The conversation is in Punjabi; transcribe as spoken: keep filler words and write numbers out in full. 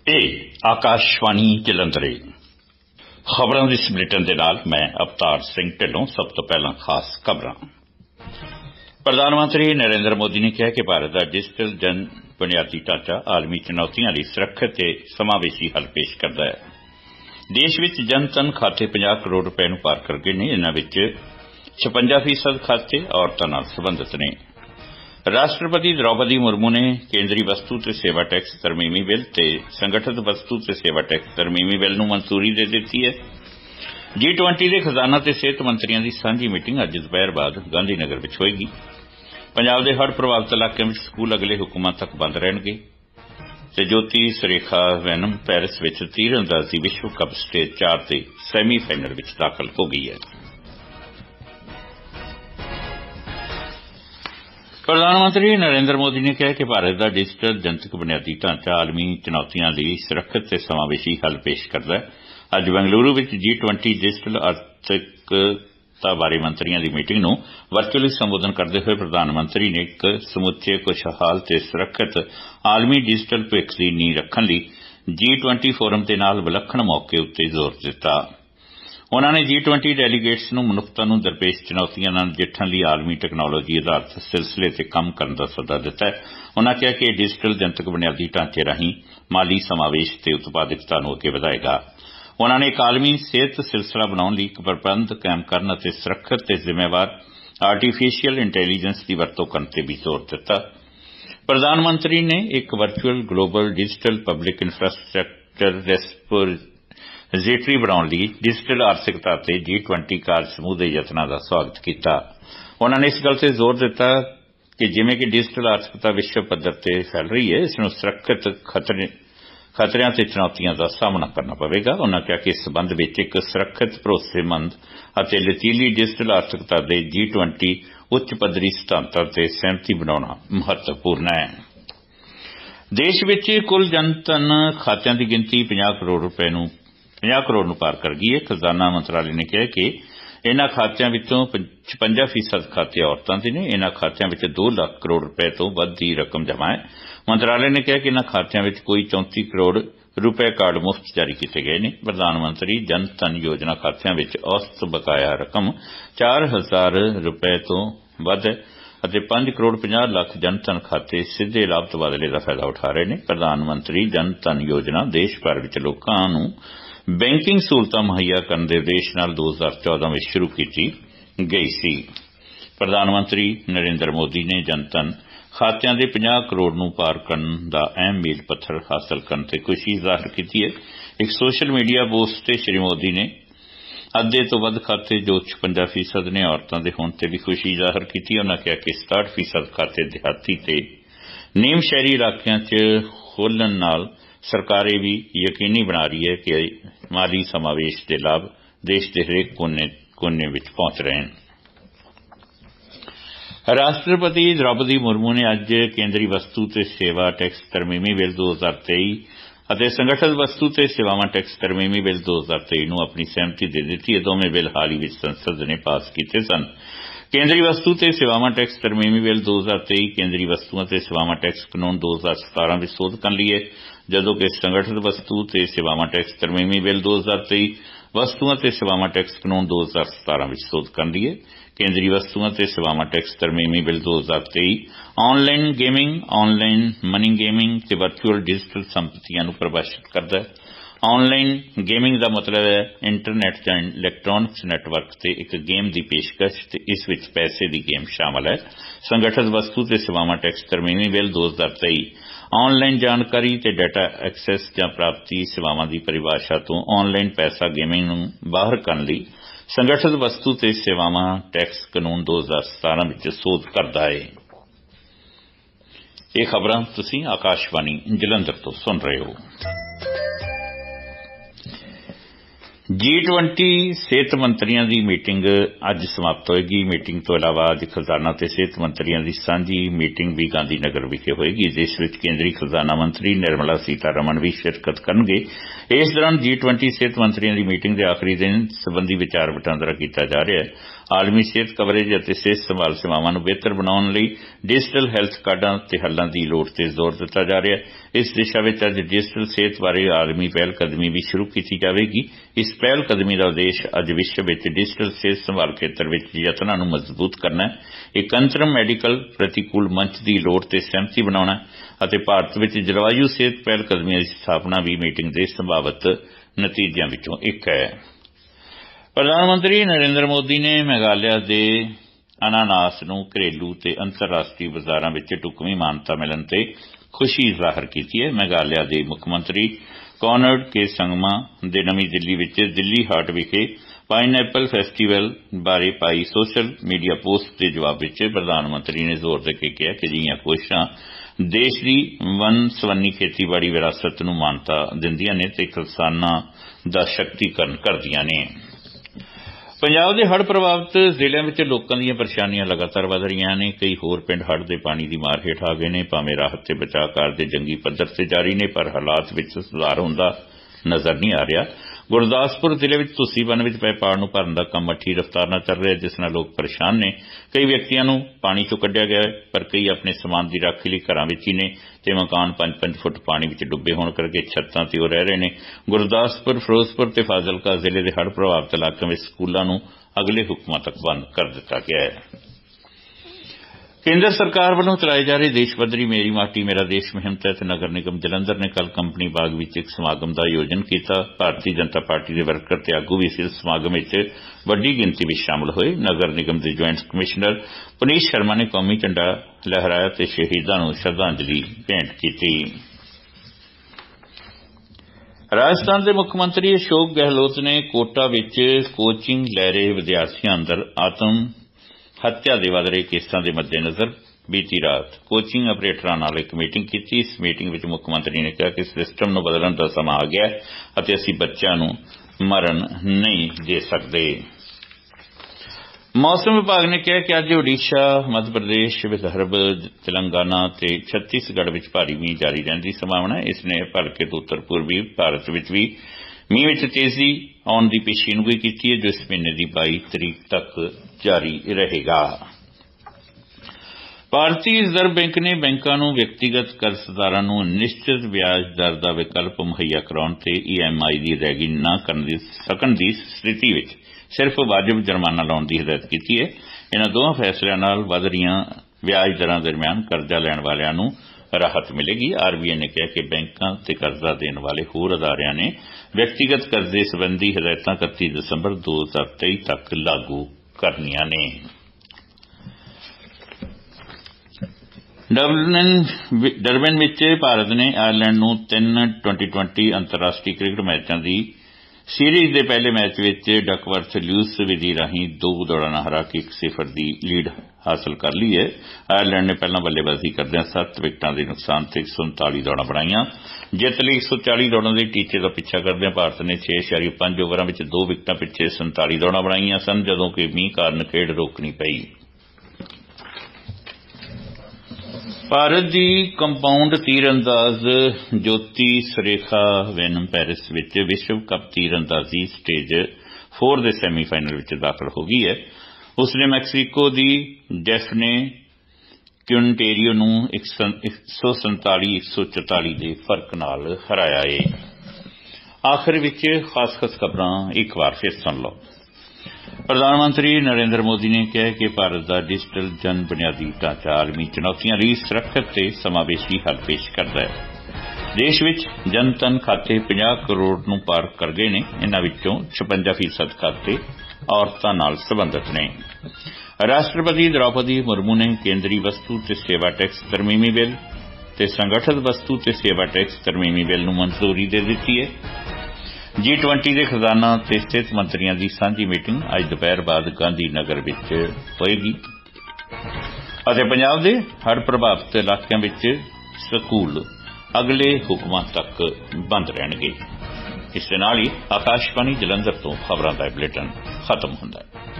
ਇਹ ਆਕਾਸ਼ਵਾਣੀ ਜਲੰਧਰ ਖਬਰਾਂ ਦੀ ਬੁਲੇਟਿਨ ਦੇ ਨਾਲ ਮੈਂ ਅਵਤਾਰ ਸਿੰਘ ਢਿੱਲੋਂ। ਸਭ ਤੋਂ ਪਹਿਲਾਂ ਖਾਸ ਖਬਰਾਂ। ਪ੍ਰਧਾਨ ਮੰਤਰੀ ਨਰਿੰਦਰ ਮੋਦੀ ਨੇ ਕਿਹਾ ਕਿ ਭਾਰਤ ਦਾ ਡਿਜੀਟਲ ਜਨ ਬੁਨਿਆਦੀ ਢਾਂਚਾ ਆਲਮੀ ਚੁਣੌਤੀਆਂ ਲਈ ਸੁਰੱਖਿਅਤ ਤੇ ਸਮਾਵੇਸ਼ੀ ਹੱਲ ਪੇਸ਼ ਕਰਦਾ ਹੈ। ਦੇਸ਼ ਵਿੱਚ ਜਨਧਨ ਖਾਤੇ ਪੰਜਾਹ ਕਰੋੜ ਰੁਪਏ ਨੂੰ ਪਾਰ ਕਰ ਗਏ ਨੇ। ਇਨ੍ਹਾਂ ਵਿੱਚ ਛਪੰਜਾ ਫੀਸਦ ਖਾਤੇ ਔਰਤਾਂ ਨਾਲ ਸੰਬੰਧਿਤ ਨੇ। ਰਾਸ਼ਟਰਪਤੀ ਦ੍ਰੌਪਦੀ ਮੁਰਮੂ ਨੇ ਕੇਂਦਰੀ ਵਸਤੂ ਤੇ ਸੇਵਾ ਟੈਕਸ ਤਰਮੀਮੀ ਬਿੱਲ ਤੇ ਸੰਗਠਿਤ ਵਸਤੂ ਤੇ ਸੇਵਾ ਟੈਕਸ ਤਰਮੀਮੀ ਬਿੱਲ ਨੂੰ ਮਨਜ਼ੂਰੀ ਦੇ ਦਿੱਤੀ ਹੈ। ਜੀ ਟਵੰਟੀ ਦੇ ਖਜ਼ਾਨਾ ਤੇ ਸਿਹਤ ਮੰਤਰੀਆਂ ਦੀ ਸਾਂਝੀ ਮੀਟਿੰਗ ਅੱਜ ਦੁਪਹਿਰ ਬਾਅਦ ਗਾਂਧੀ ਨਗਰ ਵਿੱਚ ਹੋਏਗੀ। ਪੰਜਾਬ ਦੇ ਹੜ੍ਹ ਪ੍ਰਭਾਵਿਤ ਇਲਾਕਿਆਂ ਵਿੱਚ ਸਕੂਲ ਅਗਲੇ ਹੁਕਮਾਂ ਤੱਕ ਬੰਦ ਰਹਿਣਗੇ ਤੇ ਜੋਤੀ ਸੁਰੇਖਾ ਵੈਨਮ ਪੈਰਿਸ ਵਿੱਚ ਤੀਰਅੰਦਾਜ਼ੀ ਵਿਸ਼ਵ ਕੱਪ ਸਟੇਜ ਚਾਰ ਦੇ ਸੈਮੀ ਫਾਈਨਲ ਵਿੱਚ ਦਾਖਲ ਹੋ ਗਈ ਹੈ। ਪ੍ਰਧਾਨ ਮੰਤਰੀ ਨਰਿੰਦਰ ਮੋਦੀ ਨੇ ਕਿਹਾ ਕਿ ਭਾਰਤ ਦਾ ਡਿਜੀਟਲ ਜਨਤਕ ਬੁਨਿਆਦੀ ਢਾਂਚਾ ਆਲਮੀ ਚੁਣੌਤੀਆਂ ਲਈ ਸੁਰੱਖਿਅਤ ਤੇ ਸਮਾਵੇਸ਼ੀ ਹੱਲ ਪੇਸ਼ ਕਰਦਾ ਹੈ। ਅੱਜ ਬੰਗਲੁਰੂ ਵਿੱਚ ਜੀ ਟਵੰਟੀ ਡਿਜੀਟਲ ਆਰਥਿਕਤਾ ਬਾਰੇ ਮੰਤਰੀਆਂ ਦੀ ਮੀਟਿੰਗ ਨੂੰ ਵਰਚੁਅਲੀ ਸੰਬੋਧਨ ਕਰਦੇ ਹੋਏ ਪ੍ਰਧਾਨ ਮੰਤਰੀ ਨੇ ਇੱਕ ਸਮੁੱਚੇ ਖੁਸ਼ਹਾਲ ਤੇ ਸੁਰੱਖਿਅਤ ਆਲਮੀ ਡਿਜੀਟਲ ਭਵਿੱਖ ਦੀ ਨੀਂਹ ਰੱਖਣ ਲਈ ਜੀ ਟਵੰਟੀ ਫੋਰਮ ਦੇ ਨਾਲ ਵਿਲੱਖਣ ਮੌਕੇ ਉੱਤੇ ਜ਼ੋਰ ਦਿੱਤਾ। ਉਨ੍ਹਾਂ ਨੇ ਜੀ ਟਵੰਟੀ ਡੈਲੀਗੇਟਸ ਨੂੰ ਮਨੁੱਖਤਾ ਨੂੰ ਦਰਪੇਸ਼ ਚੁਣੌਤੀਆਂ ਨਾਲ ਨਜਿੱਠਣ ਲਈ ਆਲਮੀ ਟੈਕਨਾਲੋਜੀ ਆਧਾਰਿਤ ਸਿਲਸਿਲੇ ਤੇ ਕੰਮ ਕਰਨ ਦਾ ਸੱਦਾ ਦਿੱਤਾ ਹੈ। ਉਨ੍ਹਾਂ ਕਿਹਾ ਕਿ ਇਹ ਡਿਜੀਟਲ ਜਨਤਕ ਬੁਨਿਆਦੀ ਢਾਂਚੇ ਰਾਹੀਂ ਮਾਲੀ ਸਮਾਵੇਸ਼ ਤੇ ਉਤਪਾਦਕਤਾ ਨੂੰ ਅੱਗੇ ਵਧਾਏਗਾ। ਉਨ੍ਹਾਂ ਨੇ ਇੱਕ ਆਲਮੀ ਸਿਹਤ ਸਿਲਸਿਲਾ ਬਣਾਉਣ ਲਈ ਇੱਕ ਪ੍ਰਬੰਧ ਕਾਇਮ ਕਰਨ ਅਤੇ ਸੁਰੱਖਿਅਤ ਤੇ ਜ਼ਿੰਮੇਵਾਰ ਆਰਟੀਫੀਸ਼ੀਅਲ ਇੰਟੈਲੀਜੈਂਸ ਦੀ ਵਰਤੋਂ ਕਰਨ ਤੇ ਵੀ ਜ਼ੋਰ ਦਿੱਤਾ। ਪ੍ਰਧਾਨ ਮੰਤਰੀ ਨੇ ਇੱਕ virtual global digital public infrastructure repository ਬਣਾਉਣ ਲਈ ਡਿਜੀਟਲ ਆਰਥਿਕਤਾ ਤੇ ਜੀ ਟਵੰਟੀ ਕਾਰਜ ਸਮੂਹ ਦੇ ਯਤਨਾਂ ਦਾ ਸਵਾਗਤ ਕੀਤਾ। ਉਨ੍ਹਾਂ ਨੇ ਇਸ ਗੱਲ ਤੇ ਜ਼ੋਰ ਦਿੱਤਾ ਕਿ ਜਿਵੇਂ ਕਿ ਡਿਜੀਟਲ ਆਰਥਿਕਤਾ ਵਿਸ਼ਵ ਪੱਧਰ ਤੇ ਫੈਲ ਰਹੀ ਹੈ, ਇਸ ਨੂੰ ਸੁਰੱਖਿਅਤ ਖਤਰੇ ਖਤਰਿਆਂ ਤੇ ਚੁਣੌਤੀਆਂ ਦਾ ਸਾਹਮਣਾ ਕਰਨਾ ਪਵੇਗਾ। ਉਨ੍ਹਾਂ ਕਿਹਾ ਕਿ ਇਸ ਸਬੰਧ ਵਿੱਚ ਇੱਕ ਸੁਰੱਖਿਅਤ, ਭਰੋਸੇਮੰਦ ਅਤੇ ਲਚੀਲੀ ਡਿਜੀਟਲ ਆਰਥਿਕਤਾ ਦੇ ਜੀ ਟਵੰਟੀ ਉੱਚ ਪੱਧਰੀ ਸਿਧਾਂਤਾਂ ਤੇ ਸਹਿਮਤੀ ਬਣਾਉਣਾ ਮਹੱਤਵਪੂਰਨ ਹੈ। ਦੇਸ਼ ਵਿੱਚ ਕੁੱਲ ਜਨਧਨ ਖਾਤਿਆਂ ਦੀ ਗਿਣਤੀ ਪੰਜਾਹ ਕਰੋੜ ਰੁਪਏ ਨੂੰ ਪੰਜਾਹ ਕਰੋੜ ਨੂੰ ਪਾਰ ਕਰ ਗਈ ਹੈ। ਖਜ਼ਾਨਾ ਮੰਤਰਾਲੇ ਨੇ ਕਿਹਾ ਕਿ ਇਨ੍ਹਾਂ ਖਾਤਿਆਂ ਵਿੱਚੋਂ ਛਪੰਜਾ ਫੀਸਦ ਖਾਤੇ ਔਰਤਾਂ ਦੇ ਨੇ। ਇਨ੍ਹਾਂ ਖਾਤਿਆਂ ਵਿੱਚ ਦੋ ਲੱਖ ਕਰੋੜ ਰੁਪਏ ਤੋਂ ਵੱਧ ਦੀ ਰਕਮ ਜਮ੍ਹਾਂ ਹੈ। ਮੰਤਰਾਲੇ ਨੇ ਕਿਹਾ ਕਿ ਇਨ੍ਹਾਂ ਖਾਤਿਆਂ ਵਿੱਚ ਕੋਈ ਚੌਂਤੀ ਕਰੋੜ ਰੁਪਏ ਕਾਰਡ ਮੁਫਤ ਜਾਰੀ ਕੀਤੇ ਗਏ ਨੇ। ਪ੍ਰਧਾਨ ਮੰਤਰੀ ਜਨ ਧਨ ਯੋਜਨਾ ਖਾਤਿਆਂ ਵਿੱਚ ਔਸਤ ਬਕਾਇਆ ਰਕਮ ਚਾਰ ਹਜ਼ਾਰ ਰੁਪਏ ਤੋਂ ਵੱਧ ਹੈ ਅਤੇ ਪੰਜ ਕਰੋੜ ਪੰਜਾਹ ਲੱਖ ਜਨ ਧਨ ਖਾਤੇ ਸਿੱਧੇ ਲਾਭ ਤਬਾਦਲੇ ਦਾ ਫਾਇਦਾ ਉਠਾ ਰਹੇ ਨੇ। ਪ੍ਰਧਾਨ ਮੰਤਰੀ ਜਨ ਧਨ ਯੋਜਨਾ ਦੇਸ਼ ਭਰ ਵਿੱਚ ਲੋਕਾਂ ਨੂੰ ਬੈਂਕਿੰਗ ਸਹੂਲਤਾਂ ਮੁਹੱਈਆ ਕਰਨ ਦੇ ਉਦੇਸ਼ ਨਾਲ ਦੋ ਹਜ਼ਾਰ ਚੌਦਾਂ ਵਿੱਚ ਸ਼ੁਰੂ ਕੀਤੀ ਗਈ ਸੀ। ਪ੍ਰਧਾਨ ਮੰਤਰੀ ਨਰਿੰਦਰ ਮੋਦੀ ਨੇ ਜਨ ਧਨ ਖਾਤਿਆਂ ਦੇ ਪੰਜਾਹ ਕਰੋੜ ਨੂੰ ਪਾਰ ਕਰਨ ਦਾ ਅਹਿਮ ਮੀਲ ਪੱਥਰ ਹਾਸਲ ਕਰਨ ਤੇ ਖੁਸ਼ੀ ਜ਼ਾਹਰ ਕੀਤੀ ਹੈ। ਇੱਕ ਸੋਸ਼ਲ ਮੀਡੀਆ ਪੋਸਟ ਤੇ ਸ਼੍ਰੀ ਮੋਦੀ ਨੇ ਅੱਧੇ ਤੋਂ ਵੱਧ ਖਾਤੇ ਜੋ ਛਪੰਜਾ ਫੀਸਦ ਨੇ ਔਰਤਾਂ ਦੇ ਹੋਣ ਤੇ ਵੀ ਖੁਸ਼ੀ ਜ਼ਾਹਰ ਕੀਤੀ। ਉਨ੍ਹਾਂ ਕਿਹਾ ਕਿ ਸਤਾਹਠ ਫੀਸਦ ਖਾਤੇ ਦਿਹਾਤੀ ਤੇ ਨੀਮ ਸ਼ਹਿਰੀ ਇਲਾਕਿਆਂ 'ਚ ਖੋਲ੍ਹਣ ਨਾਲ ਸਰਕਾਰ ਇਹ ਵੀ ਯਕੀਨੀ ਬਣਾ ਰਹੀ ਹੈ ਕਿ ਮਾਲੀ ਸਮਾਵੇਸ਼ ਦੇ ਲਾਭ ਦੇਸ਼ ਦੇ ਹਰੇਕ ਕੋਨੇ ਕੋਨੇ ਵਿੱਚ ਪਹੁੰਚ ਰਹੇ ਹਨ। ਰਾਸ਼ਟਰਪਤੀ ਦ੍ਰੌਪਦੀ ਮੁਰਮੂ ਨੇ ਅੱਜ ਕੇਂਦਰੀ ਵਸਤੂ ਤੇ ਸੇਵਾ ਟੈਕਸ ਤਰਮੀਮੀ ਬਿੱਲ ਦੋ ਹਜ਼ਾਰ ਤੇਈ ਅਤੇ ਸੰਗਠਿਤ ਵਸਤੂ ਤੇ ਸੇਵਾਵਾਂ ਟੈਕਸ ਤਰਮੀਮੀ ਬਿੱਲ ਦੋ ਹਜ਼ਾਰ ਤੇਈ ਨੂੰ ਆਪਣੀ ਸਹਿਮਤੀ ਦੇ ਦਿੱਤੀ। ਇਹ ਦੋਵੇਂ ਬਿੱਲ ਹਾਲ ਹੀ ਵਿੱਚ ਸੰਸਦ ਨੇ ਪਾਸ ਕੀਤੇ ਸਨ। ਕੇਂਦਰੀ ਵਸਤੂ ਤੇ ਸੇਵਾਵਾਂ ਟੈਕਸ ਤਰਮੀਮੀ ਬਿੱਲ ਦੋ ਹਜ਼ਾਰ ਤੇਈ ਕੇਂਦਰੀ ਵਸਤੂਆਂ ਤੇ ਸੇਵਾਵਾਂ ਟੈਕਸ ਕਾਨੂੰਨ ਦੋ ਹਜ਼ਾਰ ਸਤਾਰਾਂ ਵਿੱਚ ਸੋਧ ਕਰਨ ਲਈ ਹੈ, ਜਦੋਂ ਕਿ ਸੰਗਠਿਤ ਵਸਤੂ ਤੇ ਸੇਵਾਵਾਂ ਟੈਕਸ ਤਰਮੀਮੀ ਬਿੱਲ ਦੋ ਹਜ਼ਾਰ ਤੇਈ ਵਸਤੂਆਂ ਤੇ ਸੇਵਾਵਾਂ ਟੈਕਸ ਕਾਨੂੰਨ ਦੋ ਹਜ਼ਾਰ ਸਤਾਰਾਂ ਵਿੱਚ ਸੋਧ ਕਰਨ ਲਈ ਹੈ। ਕੇਂਦਰੀ ਵਸਤੂਆਂ ਤੇ ਸੇਵਾਵਾਂ ਟੈਕਸ ਤਰਮੀਮੀ ਬਿੱਲ ਦੋ ਹਜ਼ਾਰ ਤੇਈ online gaming, online money gaming ਤੇ ਵਰਚੁਅਲ ਡਿਜੀਟਲ ਸੰਪਤੀਆਂ ਨੂੰ ਪਰਿਭਾਸ਼ਿਤ ਕਰਦਾ ਹੈ। ਆਨਲਾਈਨ ਗੇਮਿੰਗ ਦਾ ਮਤਲਬ ਹੈ ਇੰਟਰਨੈਟ ਜਾਂ ਇਲੈਕਟ੍ਰੋਨਿਕਸ ਨੈਟਵਰਕ ਤੇ ਇੱਕ ਗੇਮ ਦੀ ਪੇਸ਼ਕਸ਼ ਤੇ ਇਸ ਵਿੱਚ ਪੈਸੇ ਦੀ ਗੇਮ ਸ਼ਾਮਲ ਹੈ। ਸੰਗਠਿਤ ਵਸਤੂ ਤੇ ਸੇਵਾਵਾਂ ਟੈਕਸ ਤਰਮੀਮੀ ਬਿੱਲ ਦੋ ਹਜ਼ਾਰ ਤੇਈ ਆਨਲਾਈਨ ਜਾਣਕਾਰੀ ਤੇ ਡਾਟਾ ਐਕਸੈਸ ਜਾਂ ਪ੍ਰਾਪਤੀ ਸੇਵਾਵਾਂ ਦੀ ਪਰਿਭਾਸ਼ਾ ਤੋਂ ਆਨਲਾਈਨ ਪੈਸਾ ਗੇਮਿੰਗ ਨੂੰ ਬਾਹਰ ਕਰਨ ਲਈ ਸੰਗਠਿਤ ਵਸਤੂ ਤੇ ਸੇਵਾਵਾਂ ਟੈਕਸ ਕਾਨੂੰਨ ਦੋ ਹਜ਼ਾਰ ਸਤਾਰਾਂ ਵਿੱਚ ਸੋਧ ਕਰਦਾ ਹੈ। ਇਹ ਖਬਰਾਂ ਤੁਸੀਂ ਆਕਾਸ਼ਵਾਣੀ ਜਲੰਧਰ ਤੋਂ ਸੁਣ ਰਹੇ ਹੋ। ਜੀ ਟਵੰਟੀ ਸਿਹਤ ਮੰਤਰੀਆਂ ਦੀ ਮੀਟਿੰਗ ਅੱਜ ਸਮਾਪਤ ਹੋਏਗੀ। ਮੀਟਿੰਗ ਤੋਂ ਇਲਾਵਾ ਅੱਜ ਖਜ਼ਾਨਾ ਤੇ ਸਿਹਤ ਮੰਤਰੀਆਂ ਦੀ ਸਾਂਝੀ ਮੀਟਿੰਗ ਵੀ ਗਾਂਧੀ ਨਗਰ ਵਿਖੇ ਹੋਏਗੀ, ਜਿਸ ਵਿੱਚ ਕੇਂਦਰੀ ਖਜ਼ਾਨਾ ਮੰਤਰੀ ਨਿਰਮਲਾ ਸੀਤਾਰਮਨ ਵੀ ਸ਼ਿਰਕਤ ਕਰਨਗੇ। ਇਸ ਦੌਰਾਨ ਜੀ ਟਵੰਟੀ ਸਿਹਤ ਮੰਤਰੀਆਂ ਦੀ ਮੀਟਿੰਗ ਦੇ ਆਖਰੀ ਦਿਨ ਸਬੰਧੀ ਵਿਚਾਰ ਵਟਾਂਦਰਾ ਕੀਤਾ ਜਾ ਰਿਹਾ ਹੈ। आलमी सेहत कवरेज और सेहत संभाल सेवावां नूं बेहतर बनाउण लई डिजिटल हैल्थ कार्डां ते हल्लां दी लोड़ ते जोर दिता जा रहा है। इस दिशा विच अज डिजिटल सेहत बारे आलमी पहलकदमी भी शुरू की जाएगी। इस पहलकदमी का उद्देश अज विश्व विच डिजिटल सेहत संभाल खेतर विच यतनां नूं मजबूत करना है। एक अंतरम मैडिकल प्रतिकूल मंच की लोड़ ते सहमति बनाउणा अते भारत विच जलवायु सेहत पहलकदमियां की स्थापना भी मीटिंग के संभावित नतीजों विचों एक है। प्रधानमंत्री नरेंद्र मोदी ने मेघालय के अनानास नूं घरेलू ते अंतरराष्ट्रीय बाजारां विच ढुकवीं मानता मिलण ते खुशी जाहिर की है। मेघालय के मुख्यमंत्री कॉनरड के संगमा दे नवीं दिल्ली विच दिल्ली हाट विखे पाइनएप्पल फैसटीवल बारे पाई सोशल मीडिया पोस्ट के जवाब विच प्रधानमंत्री ने जोर दे के कहा कि जिहियां कोशिशां देश की वन सवन्नी खेतीबाड़ी विरासत नूं मानता दिंदियां ने ते किसानां दा शक्तिकरण करदियां ने। पंजाब के हड़ प्रभावित जिलों में लोगों दी परेशानियां लगातार वध रही ने। कई होर पिंड हड़ के पानी की मार हेठ आ गए ने। भावें राहत ते बचाव कार्य जंगी पद्धर से जारी ने पर हालात में सुधार होंदा नजर नहीं आ रहा। गुरदासपुर जिले में तुसी बन में पए पाड़ नूं भरन दा काम मठी रफ्तार नाल चल रहा है, जिस नाल लोग परेशान ने। कई व्यक्तियों नूं पानी चों कढिया गया है पर कई अपने समान की राखी लई घरां विच ही ने ते मकान पंज पंज फुट पानी विच डुब्बे होण करके छत्तां ते रह रहे ने। गुरदासपुर, फिरोजपुर ते फाजिलका जिले के हड़ प्रभावित इलाकों में स्कूलों नूं अगले हुक्मां तक बंद कर दिता गया है। केंद्र सरकार वालों चलाए जा रहे देश पद्धरी मेरी माटी मेरा देश मुहिम तहत नगर निगम जलंधर ने कल कंपनी बाग विच एक समागम का आयोजन किया। भारतीय जनता पार्टी के वर्कर ते आगू भी इस समागम में वड्डी गिनती में शामिल हुए। नगर निगम के ज्वाइंट कमिश्नर पुनीत शर्मा ने कौमी झंडा लहराया ते शहीदां नूं श्रद्धांजलि भेंट की। राजस्थान के मुख्यमंत्री अशोक गहलोत ने कोटा विच कोचिंग लै रहे विद्यार्थियों अंदर आत्म हत्या के वध रहे केसां के मद्देनजर बीती रात कोचिंग अपरेटरां नाल एक मीटिंग की। इस मीटिंग में मुख्यमंत्री ने कहा कि सिस्टम नूं बदलण दा समा आ गया है अते असीं बच्चों नूं मरण नहीं दे सकते। मौसम विभाग ने कहा कि अज ओडिशा, मध्य प्रदेश, विदर्भ, तेलंगाना ते छत्तीसगढ़ में भारी मींह जारी रहने की संभावना है। इसने भलके तो उत्तर पूर्वी भारत में भी मींह में तेजी आने की पेशीनगोई की है, जो इस महीने की बाई तरीक तक जारी रहेगा। भारतीय रिजर्व बैंक ने बैंकों नूं व्यक्तिगत कर्जदारां नूं निश्चित ब्याज दर का विकल्प मुहैया कराउण ते ई एम आई की अदायगी न कर सकण की स्थिति में सिर्फ वाजिब जुर्माना लाउण की हिदायत की है। इन्हां दोवां फैसलिਆਂ नाल वध रहीआं ब्याज दरां दरमियान कर्जा लैण वालिआं नूं राहत मिलेगी। आर बी आई ने कहा कि बैंकों ते कर्जा देने वाले होर अदारियां ने व्यक्तिगत कर्जे संबंधी हिदायतां इकत्ती दिसंबर दो हजार तेई तक लागू करनियां ने। डरबन विच भारत ने आयरलैंड नूं तीन ट्वेंटी ट्वेंटी अंतरराष्ट्रीय क्रिकेट मैचों की सीरीज के पहले मैच विच डकवर्थ लुईस विधि राही दो दौड़ां नाल हरा के एक सिफर की लीड हासिल कर ली है। आयरलैंड ने पहला बल्लेबाजी करदे सत्त विकटां के नुकसान से एक सौ उनताली दौड़ां बनाईआं। जित लई एक सौ चाली दौड़ां के टीचे का पिछा करदे भारत ने छे इशारिया पंज ओवरां विच दो विकटां पिछे संताली दौड़ां बनाईआं सन, जदों कि मींह कारण खेड रोकनी पई। भारत की कंपाउंड तीरंदाज ज्योति सुरेखा वेनम पेरिस विच विश्व कप तीरंदाजी स्टेज फोर के सैमीफाइनल में दाखिल हो गई है। उसने मैक्सीको की डेफने क्विंटेरियो नूं एक सौ संताली एक सौ चौताली के फर्क नाल हराया है। आखिर विच खास खास खबरां एक बार फिर सुन लो। प्रधानमंत्री नरेंद्र मोदी ने कहा कि भारत का डिजिटल जन बुनियादी ढांचा आलमी चुनौतियों की सुरक्षित ते समावेशी हल पेश करता है। देश विच जनधन खाते पचास करोड़ नूं पार कर गए ने। इन्हां विचों छप्पन फीसद खाते औरतां नाल संबंधित ने। राष्ट्रपति द्रौपदी मुर्मू ने केंद्रीय वस्तु ते सेवा टैक्स तरमीमी बिल ते संगठित वस्तु ते सेवा टैक्स तरमीमी बिल नूं मंजूरी दे दित्ती है। जी ट्वेंटी के खजाना ते स्थित मंत्रियों की सांझी मीटिंग अज दोपहर बाद गांधी नगर विच होएगी अते पंजाब दे हड़ प्रभावित इलाकों विच स्कूल अगले हुक्मां तक बंद रहणगे। इस दे नाल ही आकाशवाणी जलंधर तो खबरां दा बुलेटिन खत्म हुंदा है।